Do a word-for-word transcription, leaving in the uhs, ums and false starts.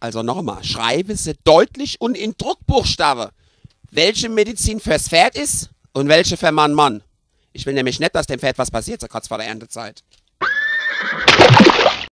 Also nochmal, schreibe sie deutlich und in Druckbuchstabe, welche Medizin fürs Pferd ist und welche für Mann Mann. Ich will nämlich nicht, dass dem Pferd was passiert, so kurz vor der Erntezeit.